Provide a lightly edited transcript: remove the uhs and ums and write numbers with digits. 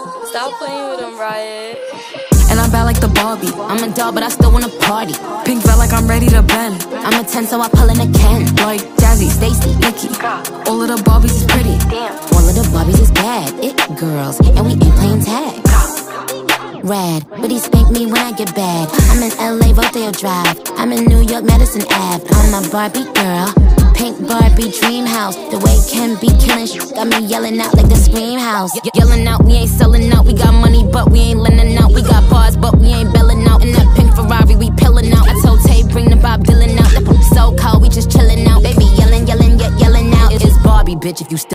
Stop playing with him, Riot. And I'm bad like the Barbie. I'm a doll, but I still wanna party. Pink felt like I'm ready to bend. I'm a 10, so I pull in a Ken. Like Jazzy, Stacy, Nikki. All of the Barbies is pretty. All of the Barbies is bad. It girls, and we ain't playing tag. Rad, but he spank me when I get bad. I'm in LA, Rodeo Drive. I'm in New York, Madison Ave. I'm a Barbie girl. Pink Barbie dream house. The way Ken be killing got me yelling out like the Scream House. Yelling out, we ain't selling out. We got money, but we ain't lending out. We got bars, but we ain't belling out. In that pink Ferrari, we pillin' out. I told Tay, bring the Bob Dylan out. The so cold, we just chillin' out. Baby yelling, yelling, yet yelling out. It's Barbie, bitch, if you still